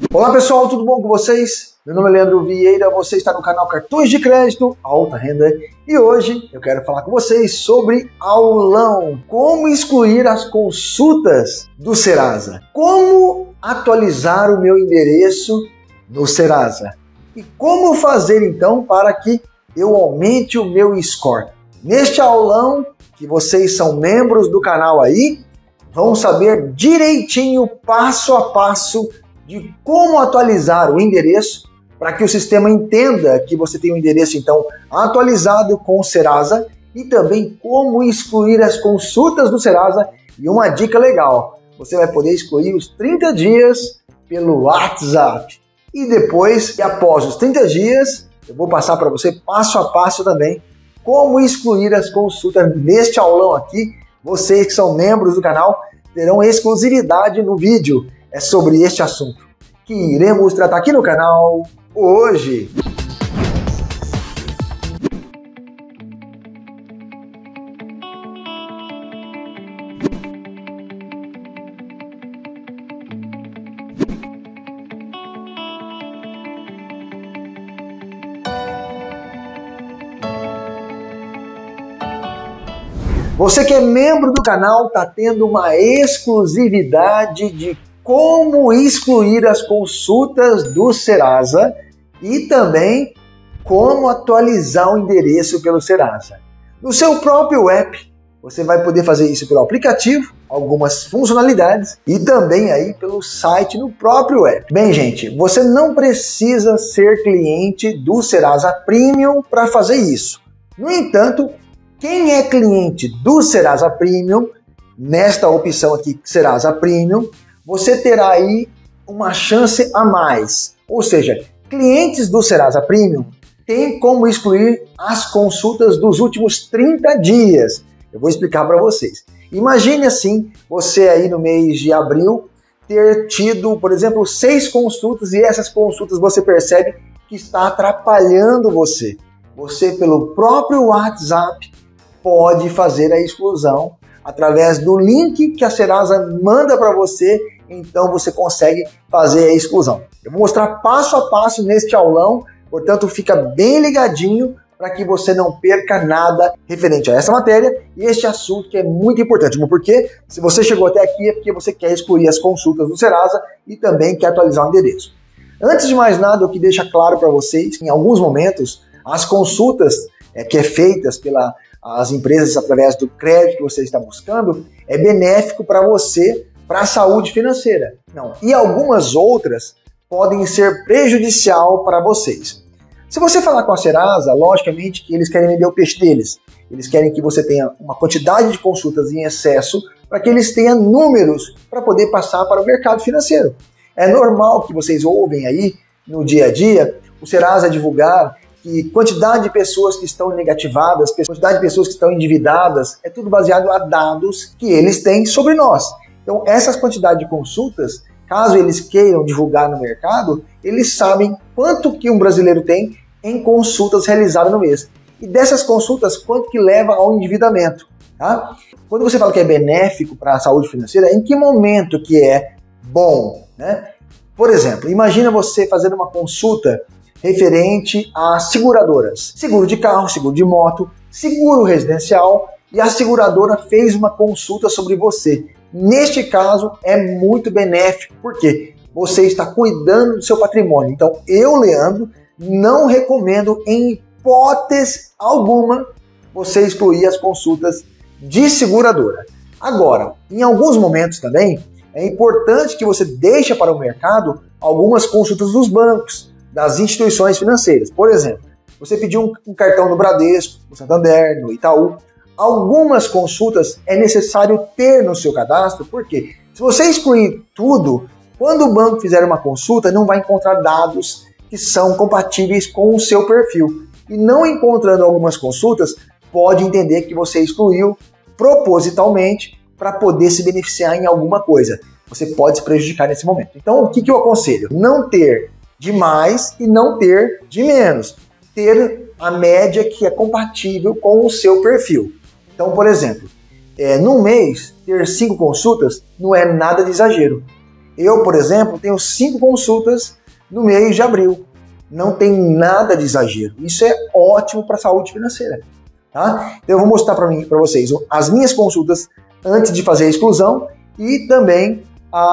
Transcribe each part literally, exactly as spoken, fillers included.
Olá pessoal, tudo bom com vocês? Meu nome é Leandro Vieira, você está no canal Cartões de Crédito Alta Renda e hoje eu quero falar com vocês sobre aulão, como excluir as consultas do Serasa, como atualizar o meu endereço no Serasa e como fazer então para que eu aumente o meu score. Neste aulão, que vocês são membros do canal aí, vão saber direitinho, passo a passo, de como atualizar o endereço para que o sistema entenda que você tem um endereço então atualizado com o Serasa e também como excluir as consultas do Serasa. E uma dica legal, você vai poder excluir os trinta dias pelo WhatsApp. E depois, e após os trinta dias, eu vou passar para você passo a passo também como excluir as consultas neste aulão aqui. Vocês que são membros do canal terão exclusividade no vídeo. É sobre este assunto que iremos tratar aqui no canal hoje. Você que é membro do canal está tendo uma exclusividade de como excluir as consultas do Serasa e também como atualizar o endereço pelo Serasa. No seu próprio app, você vai poder fazer isso pelo aplicativo, algumas funcionalidades, e também aí pelo site no próprio app. Bem, gente, você não precisa ser cliente do Serasa Premium para fazer isso. No entanto, quem é cliente do Serasa Premium, nesta opção aqui, Serasa Premium, você terá aí uma chance a mais. Ou seja, clientes do Serasa Premium têm como excluir as consultas dos últimos trinta dias. Eu vou explicar para vocês. Imagine assim, você aí no mês de abril ter tido, por exemplo, seis consultas e essas consultas você percebe que está atrapalhando você. Você, pelo próprio WhatsApp, pode fazer a exclusão através do link que a Serasa manda para você, então você consegue fazer a exclusão. Eu vou mostrar passo a passo neste aulão, portanto fica bem ligadinho para que você não perca nada referente a essa matéria e este assunto que é muito importante. Porque se você chegou até aqui é porque você quer excluir as consultas do Serasa e também quer atualizar o endereço. Antes de mais nada, eu quero deixar claro para vocês que em alguns momentos as consultas é, que é feitas pela as empresas através do crédito que você está buscando, é benéfico para você, para a saúde financeira. Não. E algumas outras podem ser prejudicial para vocês. Se você falar com a Serasa, logicamente que eles querem vender o peixe deles. Eles querem que você tenha uma quantidade de consultas em excesso para que eles tenham números para poder passar para o mercado financeiro. É normal que vocês ouvem aí no dia a dia o Serasa divulgar que quantidade de pessoas que estão negativadas, quantidade de pessoas que estão endividadas, é tudo baseado a dados que eles têm sobre nós. Então, essas quantidades de consultas, caso eles queiram divulgar no mercado, eles sabem quanto que um brasileiro tem em consultas realizadas no mês. E dessas consultas, quanto que leva ao endividamento. Tá? Quando você fala que é benéfico para a saúde financeira, em que momento que é bom? Né? Por exemplo, imagina você fazendo uma consulta referente a seguradoras, seguro de carro, seguro de moto, seguro residencial, e a seguradora fez uma consulta sobre você. Neste caso é muito benéfico, porque você está cuidando do seu patrimônio. Então eu, Leandro, não recomendo em hipótese alguma você excluir as consultas de seguradora. Agora, em alguns momentos também, é importante que você deixe para o mercado algumas consultas dos bancos, das instituições financeiras. Por exemplo, você pediu um, um cartão no Bradesco, no Santander, no Itaú. Algumas consultas é necessário ter no seu cadastro, porque se você excluir tudo, quando o banco fizer uma consulta, não vai encontrar dados que são compatíveis com o seu perfil. E não encontrando algumas consultas, pode entender que você excluiu propositalmente para poder se beneficiar em alguma coisa. Você pode se prejudicar nesse momento. Então, o que, que eu aconselho? Não ter de mais e não ter de menos. Ter a média que é compatível com o seu perfil. Então, por exemplo, é, num mês, ter cinco consultas não é nada de exagero. Eu, por exemplo, tenho cinco consultas no mês de abril. Não tem nada de exagero. Isso é ótimo para a saúde financeira. Tá? Então eu vou mostrar para mim, para vocês as minhas consultas antes de fazer a exclusão e também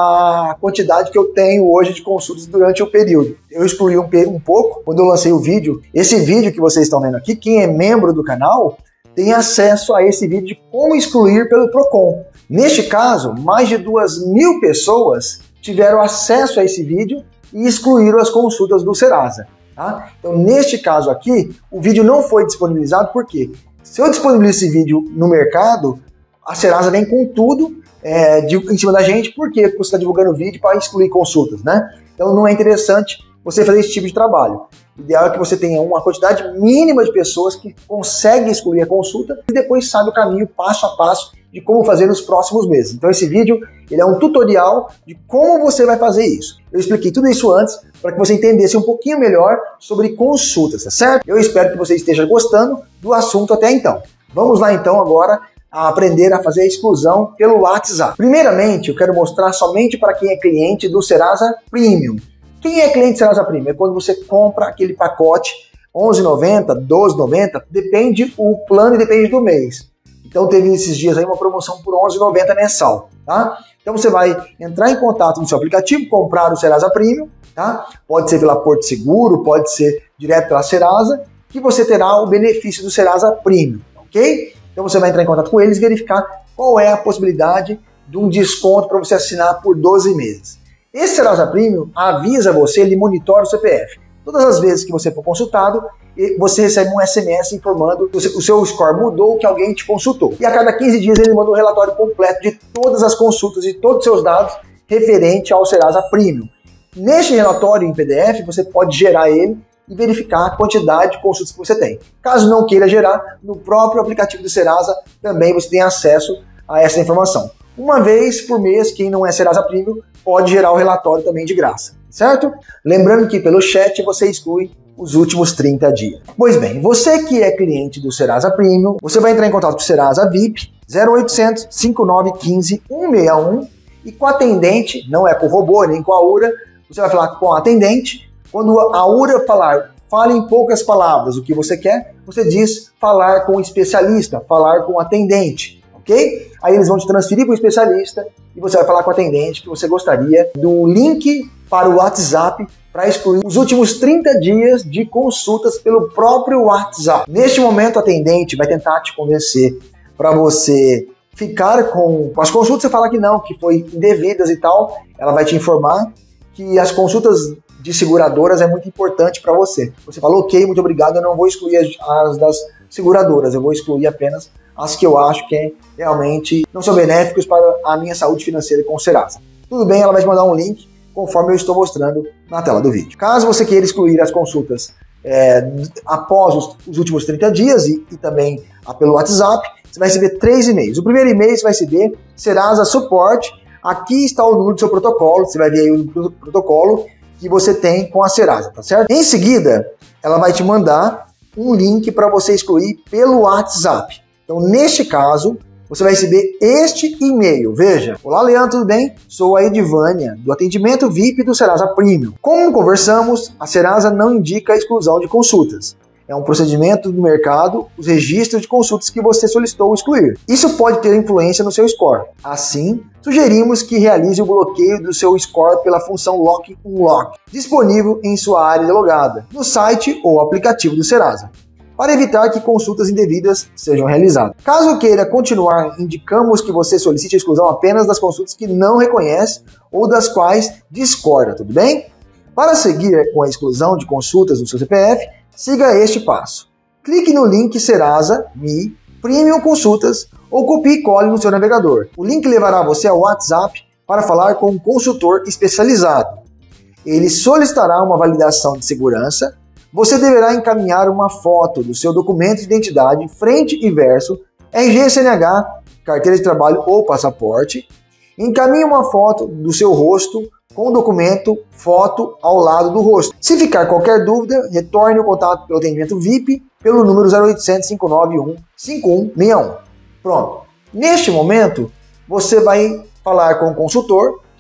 a quantidade que eu tenho hoje de consultas durante o período. Eu excluí um, um pouco quando eu lancei o vídeo. Esse vídeo que vocês estão vendo aqui, quem é membro do canal tem acesso a esse vídeo de como excluir pelo Procon. Neste caso, mais de duas mil pessoas tiveram acesso a esse vídeo e excluíram as consultas do Serasa. Tá? Então, neste caso aqui, o vídeo não foi disponibilizado porque se eu disponibilizo esse vídeo no mercado, a Serasa vem com tudo é, de, em cima da gente, porque você está divulgando o vídeo para excluir consultas, né? Então não é interessante você fazer esse tipo de trabalho. O ideal é que você tenha uma quantidade mínima de pessoas que conseguem excluir a consulta e depois sabe o caminho passo a passo de como fazer nos próximos meses. Então esse vídeo ele é um tutorial de como você vai fazer isso. Eu expliquei tudo isso antes para que você entendesse um pouquinho melhor sobre consultas, tá certo? Eu espero que você esteja gostando do assunto até então. Vamos lá então agora a aprender a fazer a exclusão pelo WhatsApp. Primeiramente, eu quero mostrar somente para quem é cliente do Serasa Premium. Quem é cliente do Serasa Premium? É quando você compra aquele pacote onze reais e noventa centavos, doze reais e noventa centavos, depende o plano e depende do mês. Então teve esses dias aí uma promoção por onze reais e noventa centavos mensal, tá? Então você vai entrar em contato no seu aplicativo, comprar o Serasa Premium, tá? Pode ser pela Porto Seguro, pode ser direto pela Serasa, que você terá o benefício do Serasa Premium, ok? Então você vai entrar em contato com eles e verificar qual é a possibilidade de um desconto para você assinar por doze meses. Esse Serasa Premium avisa você, ele monitora o C P F. Todas as vezes que você for consultado, você recebe um S M S informando que o seu score mudou, que alguém te consultou. E a cada quinze dias ele manda um relatório completo de todas as consultas e todos os seus dados referente ao Serasa Premium. Neste relatório em P D F, você pode gerar ele e verificar a quantidade de consultas que você tem. Caso não queira gerar, no próprio aplicativo do Serasa também você tem acesso a essa informação. Uma vez por mês, quem não é Serasa Premium pode gerar o relatório também de graça, certo? Lembrando que pelo chat você exclui os últimos trinta dias. Pois bem, você que é cliente do Serasa Premium, você vai entrar em contato com o Serasa V I P zero oitocentos, cinco nove um cinco, um seis um e com a atendente, não é com o robô nem com a U R A, você vai falar com a atendente. Quando a U R A falar, fale em poucas palavras o que você quer, você diz falar com o especialista, falar com o atendente, ok? Aí eles vão te transferir para o especialista e você vai falar com o atendente que você gostaria do link para o WhatsApp para excluir os últimos trinta dias de consultas pelo próprio WhatsApp. Neste momento, o atendente vai tentar te convencer para você ficar com, com as consultas. Você fala que não, que foi indevidas e tal. Ela vai te informar que as consultas de seguradoras é muito importante para você. Você fala, ok, muito obrigado, eu não vou excluir as, as das seguradoras, eu vou excluir apenas as que eu acho que realmente não são benéficas para a minha saúde financeira com o Serasa. Tudo bem, ela vai te mandar um link conforme eu estou mostrando na tela do vídeo. Caso você queira excluir as consultas é, após os, os últimos trinta dias e, e também a, pelo WhatsApp, você vai receber três e-mails. O primeiro e-mail você vai receber Serasa Suporte. Aqui está o número do seu protocolo, você vai ver aí o protocolo que você tem com a Serasa, tá certo? Em seguida, ela vai te mandar um link para você excluir pelo WhatsApp. Então, neste caso, você vai receber este e-mail. Veja, olá Leandro, tudo bem? Sou a Edivânia, do atendimento V I P do Serasa Premium. Como conversamos, a Serasa não indica a exclusão de consultas. É um procedimento do mercado, os registros de consultas que você solicitou excluir. Isso pode ter influência no seu score. Assim, sugerimos que realize o bloqueio do seu score pela função Lock Unlock, disponível em sua área logada, no site ou aplicativo do Serasa, para evitar que consultas indevidas sejam realizadas. Caso queira continuar, indicamos que você solicite a exclusão apenas das consultas que não reconhece ou das quais discorda, tudo bem? Para seguir com a exclusão de consultas do seu C P F, siga este passo. Clique no link Serasa Me Premium Consultas ou copie e cole no seu navegador. O link levará você ao WhatsApp para falar com um consultor especializado. Ele solicitará uma validação de segurança. Você deverá encaminhar uma foto do seu documento de identidade, frente e verso, R G, C N H, carteira de trabalho ou passaporte. Encaminhe uma foto do seu rosto com o documento, foto ao lado do rosto. Se ficar qualquer dúvida, retorne o contato pelo atendimento V I P pelo número zero oitocentos, cinco nove um, cinco um seis um. Pronto. Neste momento, você vai falar com o consultor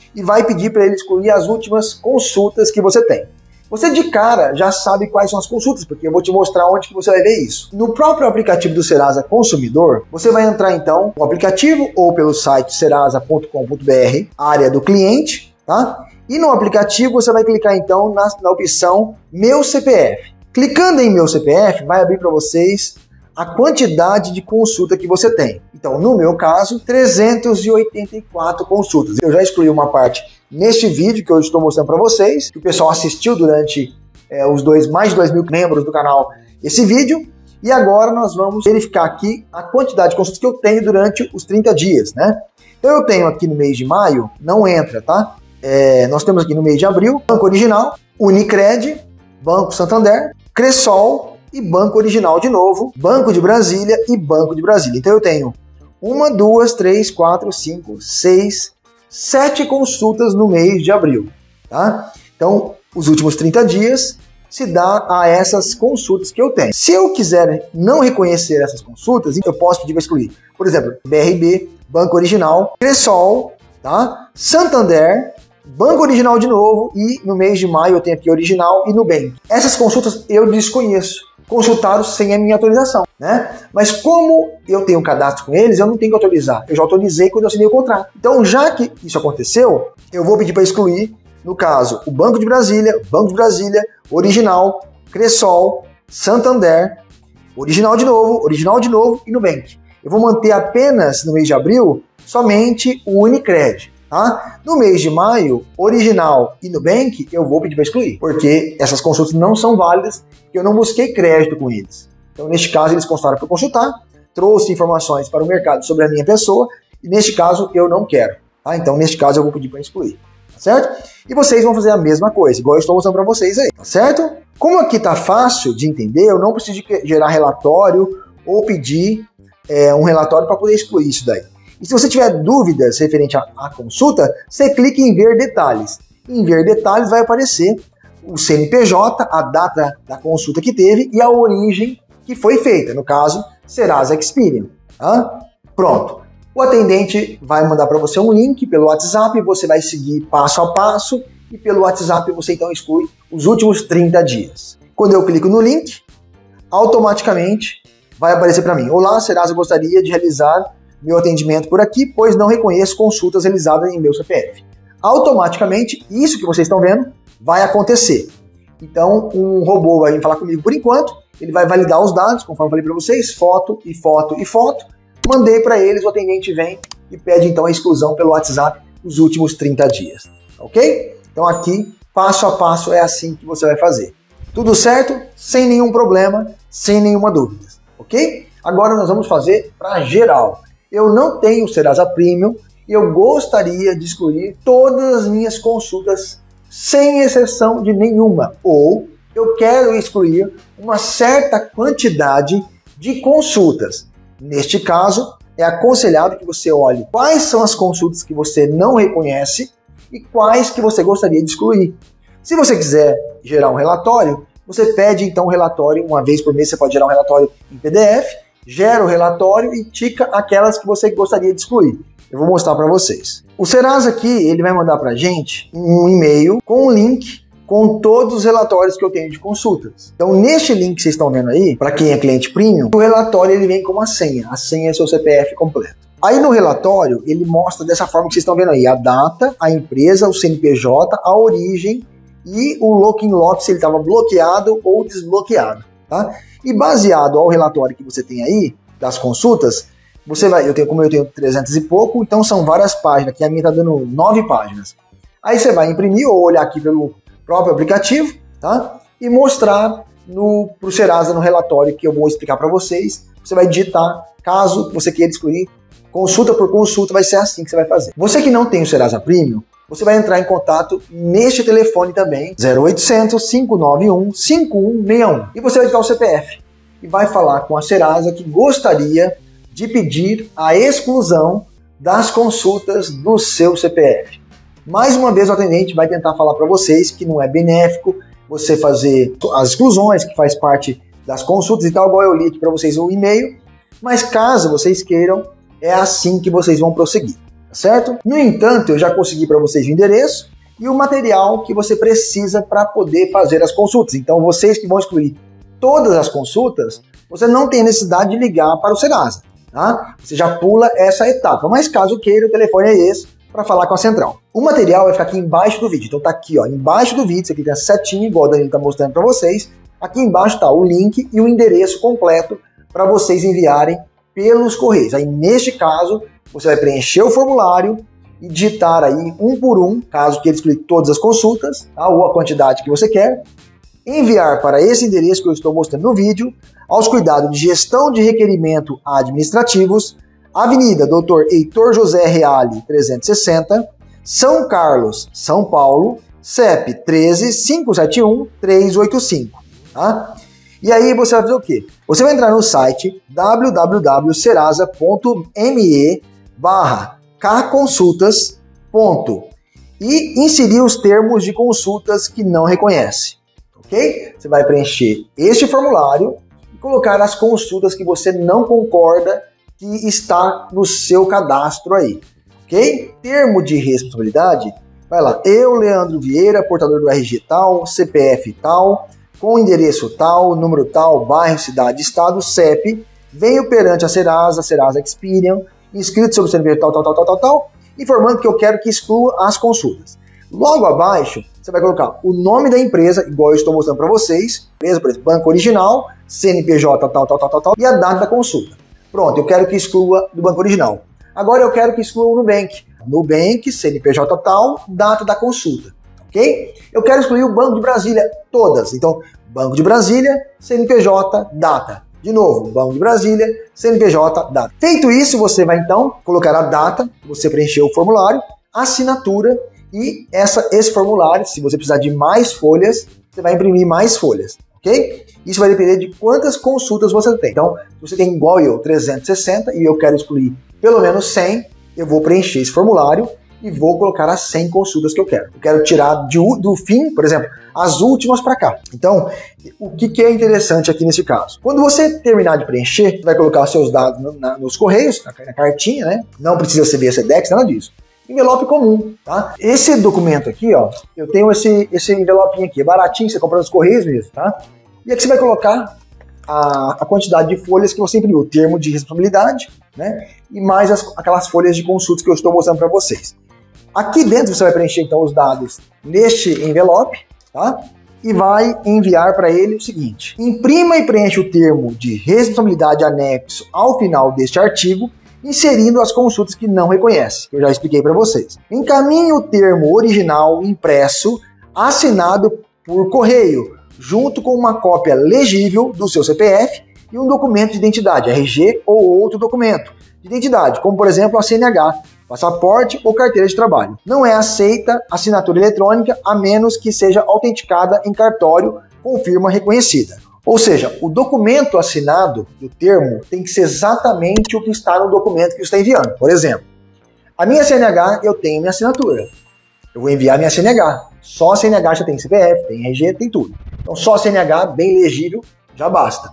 e vai pedir para ele excluir as últimas consultas que você tem. Você de cara já sabe quais são as consultas, porque eu vou te mostrar onde que você vai ver isso. No próprio aplicativo do Serasa Consumidor, você vai entrar então no aplicativo ou pelo site serasa ponto com ponto br, área do cliente, tá? E no aplicativo você vai clicar então na, na opção Meu C P F. Clicando em Meu C P F, vai abrir para vocês a quantidade de consulta que você tem. Então, no meu caso, trezentas e oitenta e quatro consultas. Eu já excluí uma parte neste vídeo que eu estou mostrando para vocês, que o pessoal assistiu durante é, os dois, mais de dois mil membros do canal esse vídeo. E agora nós vamos verificar aqui a quantidade de consultas que eu tenho durante os trinta dias, né? Então eu tenho aqui no mês de maio, não entra, tá? É, nós temos aqui no mês de abril, Banco Original, Unicred, Banco Santander, Cressol e Banco Original de novo, Banco de Brasília e Banco de Brasília. Então eu tenho uma, duas, três, quatro, cinco, seis, sete consultas no mês de abril, tá? Então, os últimos trinta dias se dá a essas consultas que eu tenho. Se eu quiser não reconhecer essas consultas, eu posso pedir para excluir. Por exemplo, B R B, Banco Original, Cressol, tá? Santander, Banco Original de novo e no mês de maio eu tenho aqui Original e Nubank. Essas consultas eu desconheço. Consultaram sem a minha autorização, né? Mas como eu tenho um cadastro com eles, eu não tenho que autorizar. Eu já autorizei quando eu assinei o contrato. Então, já que isso aconteceu, eu vou pedir para excluir, no caso, o Banco de Brasília, Banco de Brasília, Original, Cressol, Santander, Original de novo, Original de novo e Nubank. Eu vou manter apenas no mês de abril somente o Unicred. Tá? No mês de maio, Original e Nubank, eu vou pedir para excluir, porque essas consultas não são válidas, porque eu não busquei crédito com eles. Então, neste caso, eles constaram para consultar, trouxe informações para o mercado sobre a minha pessoa, e neste caso, eu não quero. Tá? Então, neste caso, eu vou pedir para excluir. Tá certo? E vocês vão fazer a mesma coisa, igual eu estou mostrando para vocês aí. Tá certo? Como aqui tá fácil de entender, eu não preciso de gerar relatório ou pedir é, um relatório para poder excluir isso daí. E se você tiver dúvidas referente à, à consulta, você clica em ver detalhes. Em ver detalhes vai aparecer o C N P J, a data da consulta que teve e a origem que foi feita. No caso, Serasa Experian. Tá? Pronto. O atendente vai mandar para você um link pelo WhatsApp, você vai seguir passo a passo e pelo WhatsApp você então exclui os últimos trinta dias. Quando eu clico no link, automaticamente vai aparecer para mim: olá, Serasa gostaria de realizar meu atendimento por aqui, pois não reconheço consultas realizadas em meu C P F. Automaticamente, isso que vocês estão vendo vai acontecer. Então, um robô vai vir falar comigo por enquanto, ele vai validar os dados, conforme eu falei para vocês, foto e foto e foto. Mandei para eles, o atendente vem e pede então a exclusão pelo WhatsApp os últimos trinta dias. Ok? Então aqui, passo a passo, é assim que você vai fazer. Tudo certo? Sem nenhum problema, sem nenhuma dúvida. Ok? Agora nós vamos fazer para geral. Eu não tenho Serasa Premium e eu gostaria de excluir todas as minhas consultas sem exceção de nenhuma. Ou eu quero excluir uma certa quantidade de consultas. Neste caso, é aconselhado que você olhe quais são as consultas que você não reconhece e quais que você gostaria de excluir. Se você quiser gerar um relatório, você pede então um relatório, uma vez por mês você pode gerar um relatório em P D F, gera o relatório e tica aquelas que você gostaria de excluir. Eu vou mostrar para vocês. O Serasa aqui, ele vai mandar para a gente um e-mail com um link com todos os relatórios que eu tenho de consultas. Então, neste link que vocês estão vendo aí, para quem é cliente premium, o relatório ele vem com uma senha. A senha é seu C P F completo. Aí no relatório, ele mostra dessa forma que vocês estão vendo aí, a data, a empresa, o C N P J, a origem e o locking lock, se ele estava bloqueado ou desbloqueado, tá? E baseado ao relatório que você tem aí, das consultas, você vai, eu tenho, como eu tenho trezentos e pouco, então são várias páginas, aqui a minha está dando nove páginas. Aí você vai imprimir ou olhar aqui pelo próprio aplicativo, tá? E mostrar para o Serasa no relatório que eu vou explicar para vocês. Você vai digitar, caso você queira excluir, consulta por consulta, vai ser assim que você vai fazer. Você que não tem o Serasa Premium, você vai entrar em contato neste telefone também, zero oitocentos, cinco nove um, cinco um seis um. E você vai digitar o C P F e vai falar com a Serasa que gostaria de pedir a exclusão das consultas do seu C P F. Mais uma vez o atendente vai tentar falar para vocês que não é benéfico você fazer as exclusões, que faz parte das consultas e tal, igual eu li aqui para vocês o e-mail, mas caso vocês queiram, é assim que vocês vão prosseguir. certo? No entanto, eu já consegui para vocês o endereço e o material que você precisa para poder fazer as consultas. Então, vocês que vão excluir todas as consultas, você não tem necessidade de ligar para o Serasa, tá? Você já pula essa etapa, mas caso queira, o telefone é esse para falar com a central. O material vai ficar aqui embaixo do vídeo, então tá aqui, ó, embaixo do vídeo, você clica setinha, igual o Danilo tá mostrando para vocês. Aqui embaixo tá o link e o endereço completo para vocês enviarem pelos correios. Aí, neste caso, você vai preencher o formulário e digitar aí um por um, caso que ele explique todas as consultas, tá? Ou a quantidade que você quer, enviar para esse endereço que eu estou mostrando no vídeo, aos cuidados de gestão de requerimento administrativos, Avenida doutor Heitor José Reale, trezentos e sessenta, São Carlos, São Paulo, C E P treze, cinco sete um, três oito cinco, tá? E aí você vai fazer o quê? Você vai entrar no site w w w ponto serasa ponto me barra kconsultas e inserir os termos de consultas que não reconhece, ok? Você vai preencher este formulário e colocar as consultas que você não concorda que está no seu cadastro aí, ok? Termo de responsabilidade, vai lá, eu, Leandro Vieira, portador do R G tal, C P F tal, com endereço tal, número tal, bairro, cidade, estado, C E P, venho perante a Serasa, Serasa Experian, inscrito sobre o C N P J tal, tal, tal, tal, tal, tal, informando que eu quero que exclua as consultas. Logo abaixo, você vai colocar o nome da empresa, igual eu estou mostrando para vocês, empresa, por exemplo, Banco Original, C N P J tal, tal, tal, tal, tal, e a data da consulta. Pronto, eu quero que exclua do Banco Original. Agora eu quero que exclua o Nubank. Nubank, C N P J tal, data da consulta. Ok? Eu quero excluir o Banco de Brasília, todas. Então, Banco de Brasília, C N P J, data. De novo, Banco de Brasília, C N P J, data. Feito isso, você vai então colocar a data, você preencheu o formulário, assinatura e essa, esse formulário, se você precisar de mais folhas, você vai imprimir mais folhas, ok? Isso vai depender de quantas consultas você tem. Então, se você tem igual eu, trezentos e sessenta, e eu quero excluir pelo menos cem, eu vou preencher esse formulário e vou colocar as cem consultas que eu quero. Eu quero tirar de, do fim, por exemplo, as últimas para cá. Então, o que, que é interessante aqui nesse caso? Quando você terminar de preencher, você vai colocar os seus dados no, na, nos correios, na, na cartinha, né? Não precisa ser via Sedex, nada disso. Envelope comum, tá? Esse documento aqui, ó, eu tenho esse, esse envelopinho aqui, é baratinho, você compra nos correios mesmo, tá? E aqui você vai colocar a, a quantidade de folhas que você imprimiu, o termo de responsabilidade, né? E mais as, aquelas folhas de consultas que eu estou mostrando para vocês. Aqui dentro você vai preencher então os dados neste envelope, tá? E vai enviar para ele o seguinte: imprima e preencha o termo de responsabilidade anexo ao final deste artigo, inserindo as consultas que não reconhece, que eu já expliquei para vocês. Encaminhe o termo original impresso, assinado por correio, junto com uma cópia legível do seu C P F e um documento de identidade, R G ou outro documento de identidade, como por exemplo a C N H, passaporte ou carteira de trabalho. Não é aceita assinatura eletrônica a menos que seja autenticada em cartório com firma reconhecida. Ou seja, o documento assinado do termo tem que ser exatamente o que está no documento que você está enviando. Por exemplo, a minha C N H, eu tenho minha assinatura. Eu vou enviar minha C N H. Só a C N H já tem C P F, tem R G, tem tudo. Então só a C N H, bem legível, já basta.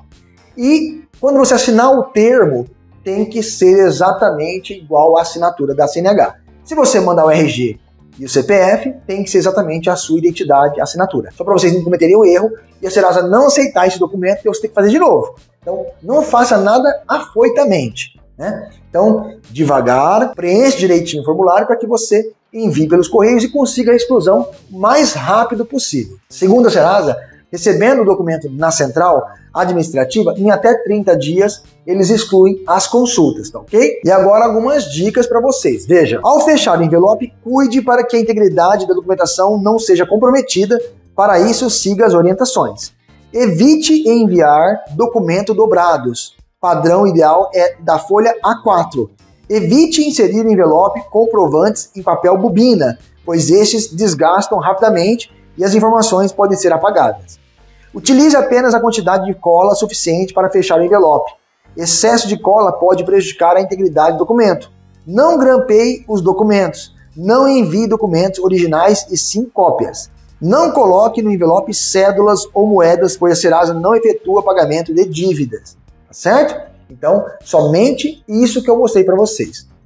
E quando você assinar o termo, tem que ser exatamente igual à assinatura da C N H. Se você mandar o R G e o C P F, tem que ser exatamente a sua identidade, a assinatura. Só para vocês não cometerem o erro e a Serasa não aceitar esse documento, que você tem que fazer de novo. Então, não faça nada afoitamente, né? Então, devagar, preencha direitinho o formulário para que você envie pelos correios e consiga a exclusão o mais rápido possível. Segundo a Serasa, recebendo o documento na central administrativa, em até trinta dias, eles excluem as consultas, tá ok? E agora algumas dicas para vocês. Veja, ao fechar o envelope, cuide para que a integridade da documentação não seja comprometida. Para isso, siga as orientações. Evite enviar documento dobrados. Padrão ideal é da folha A quatro. Evite inserir no envelope comprovantes em papel bobina, pois estes desgastam rapidamente e as informações podem ser apagadas. Utilize apenas a quantidade de cola suficiente para fechar o envelope. Excesso de cola pode prejudicar a integridade do documento. Não grampeie os documentos. Não envie documentos originais e sim cópias. Não coloque no envelope cédulas ou moedas, pois a Serasa não efetua pagamento de dívidas. Tá certo? Então, somente isso que eu mostrei para vocês.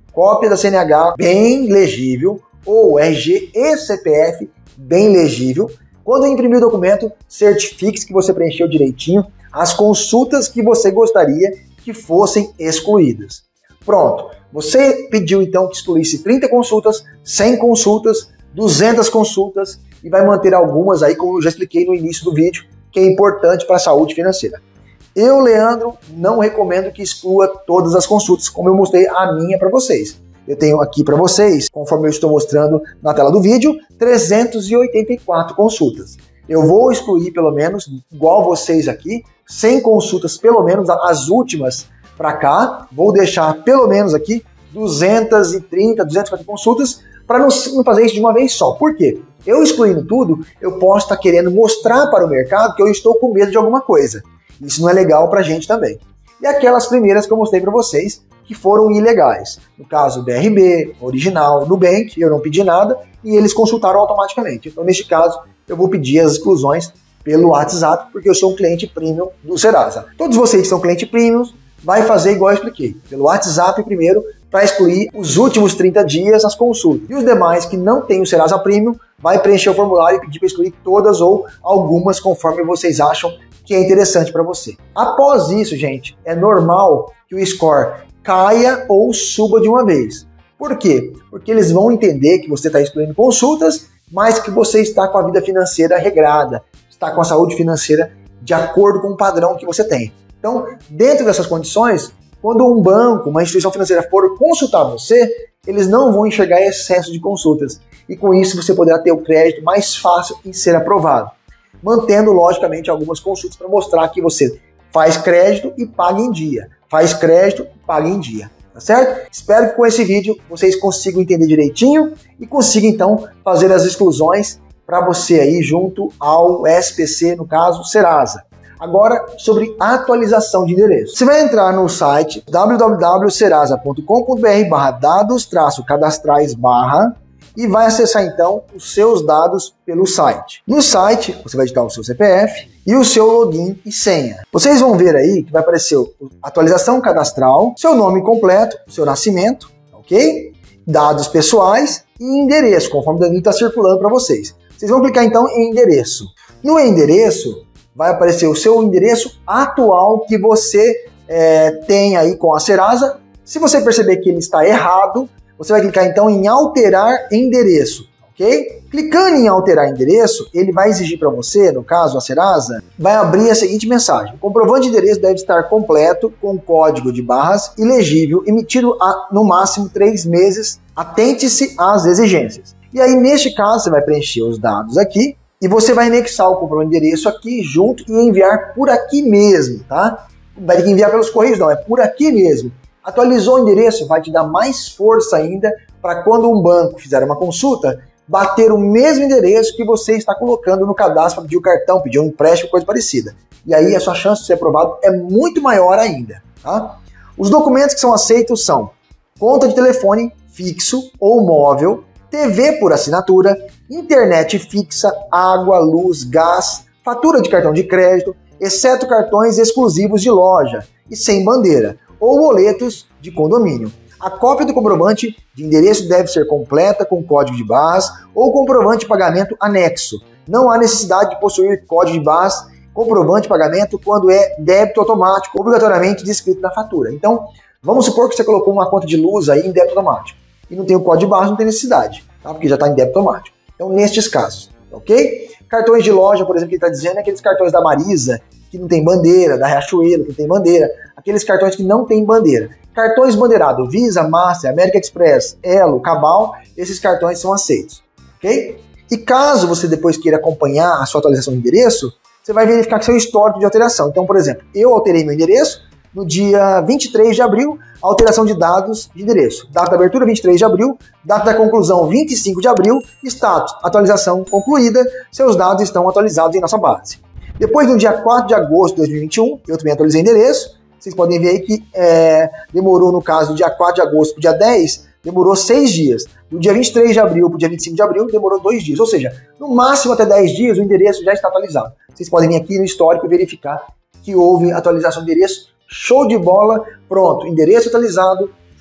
cópia da C N H bem legível, ou R G e C P F bem legível. Quando imprimir o documento, certifique-se que você preencheu direitinho as consultas que você gostaria que fossem excluídas. Pronto, você pediu então que excluísse trinta consultas, cem consultas, duzentas consultas e vai manter algumas aí, como eu já expliquei no início do vídeo, que é importante para a saúde financeira. Eu, Leandro, não recomendo que exclua todas as consultas, como eu mostrei a minha para vocês. Eu tenho aqui para vocês, conforme eu estou mostrando na tela do vídeo, trezentas e oitenta e quatro consultas. Eu vou excluir pelo menos, igual vocês aqui, cem consultas, pelo menos as últimas para cá. Vou deixar pelo menos aqui duzentas e trinta, duzentas e quarenta consultas para não, não fazer isso de uma vez só. Por quê? Eu excluindo tudo, eu posso estar querendo mostrar para o mercado que eu estou com medo de alguma coisa. Isso não é legal para a gente também. E aquelas primeiras que eu mostrei para vocês, que foram ilegais. No caso, B R B, Original, Nubank, eu não pedi nada e eles consultaram automaticamente. Então, neste caso, eu vou pedir as exclusões pelo WhatsApp, porque eu sou um cliente premium do Serasa. Todos vocês que são cliente premium, vai fazer igual eu expliquei. Pelo WhatsApp primeiro, para excluir os últimos trinta dias as consultas. E os demais que não têm o Serasa Premium, vai preencher o formulário e pedir para excluir todas ou algumas, conforme vocês acham que é interessante para você. Após isso, gente, é normal que o score caia ou suba de uma vez. Por quê? Porque eles vão entender que você está excluindo consultas, mas que você está com a vida financeira regrada, está com a saúde financeira de acordo com o padrão que você tem. Então, dentro dessas condições, quando um banco, uma instituição financeira for consultar você, eles não vão enxergar excesso de consultas. E com isso você poderá ter o crédito mais fácil em ser aprovado. Mantendo, logicamente, algumas consultas para mostrar que você faz crédito e paga em dia. Faz crédito e paga em dia. Tá certo? Espero que com esse vídeo vocês consigam entender direitinho e consigam, então, fazer as exclusões para você aí junto ao S P C, no caso, Serasa. Agora, sobre atualização de endereço. Você vai entrar no site w w w ponto serasa ponto com ponto b r barra dados traço cadastrais barra e vai acessar então os seus dados pelo site. No site, você vai digitar o seu C P F e o seu login e senha. Vocês vão ver aí que vai aparecer atualização cadastral, seu nome completo, seu nascimento, ok? Dados pessoais e endereço, conforme o Danilo está circulando para vocês. Vocês vão clicar então em endereço. No endereço, vai aparecer o seu endereço atual que você é, tem aí com a Serasa. Se você perceber que ele está errado, você vai clicar então em alterar endereço, ok? Clicando em alterar endereço, ele vai exigir para você, no caso a Serasa, vai abrir a seguinte mensagem: o comprovante de endereço deve estar completo, com código de barras e legível, emitido há no máximo três meses. Atente-se às exigências. E aí, neste caso, você vai preencher os dados aqui e você vai anexar o comprovante de endereço aqui junto e enviar por aqui mesmo, tá? Não vai ter que enviar pelos correios, não, é por aqui mesmo. Atualizou o endereço, vai te dar mais força ainda para quando um banco fizer uma consulta, bater o mesmo endereço que você está colocando no cadastro para pedir o cartão, pedir um empréstimo, coisa parecida. E aí a sua chance de ser aprovado é muito maior ainda, tá? Os documentos que são aceitos são conta de telefone fixo ou móvel, T V por assinatura, internet fixa, água, luz, gás, fatura de cartão de crédito, exceto cartões exclusivos de loja e sem bandeira, ou boletos de condomínio. A cópia do comprovante de endereço deve ser completa com código de barras ou comprovante de pagamento anexo. Não há necessidade de possuir código de barras, comprovante de pagamento quando é débito automático, obrigatoriamente descrito na fatura. Então, vamos supor que você colocou uma conta de luz aí em débito automático e não tem o código de barras, não tem necessidade, tá? Porque já está em débito automático. Então, nestes casos, ok? Cartões de loja, por exemplo, que ele está dizendo, é aqueles cartões da Marisa, que não tem bandeira, da Riachuelo, que não tem bandeira, aqueles cartões que não tem bandeira. Cartões bandeirados, Visa, Master, American Express, Elo, Cabal, esses cartões são aceitos, ok? E caso você depois queira acompanhar a sua atualização de endereço, você vai verificar que seu histórico de alteração. Então, por exemplo, eu alterei meu endereço no dia vinte e três de abril, alteração de dados de endereço. Data da abertura, vinte e três de abril, data da conclusão, vinte e cinco de abril, status, atualização concluída, seus dados estão atualizados em nossa base. Depois, no dia quatro de agosto de dois mil e vinte e um, eu também atualizei endereço. Vocês podem ver aí que é, demorou, no caso, do dia quatro de agosto para o dia dez, demorou seis dias. Do dia vinte e três de abril para o dia vinte e cinco de abril, demorou dois dias. Ou seja, no máximo até dez dias, o endereço já está atualizado. Vocês podem vir aqui no histórico e verificar que houve atualização de endereço. Show de bola, pronto, endereço atualizado,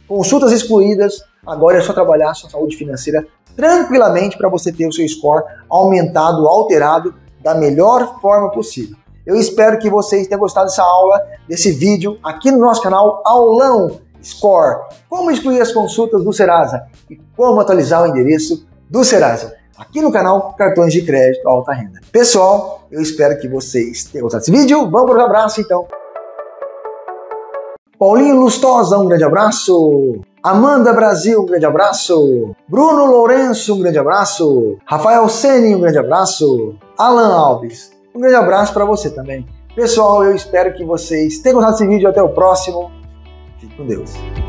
consultas excluídas, agora é só trabalhar a sua saúde financeira tranquilamente para você ter o seu score aumentado, alterado da melhor forma possível. Eu espero que vocês tenham gostado dessa aula, desse vídeo aqui no nosso canal Aulão Score, como excluir as consultas do Serasa e como atualizar o endereço do Serasa, aqui no canal Cartões de Crédito Alta Renda. Pessoal, eu espero que vocês tenham gostado desse vídeo. Vamos para o abraço então. Paulinho Lustosa, um grande abraço. Amanda Brasil, um grande abraço. Bruno Lourenço, um grande abraço. Rafael Seni, um grande abraço. Alan Alves, um grande abraço para você também. Pessoal, eu espero que vocês tenham gostado desse vídeo. Até o próximo. Fique com Deus.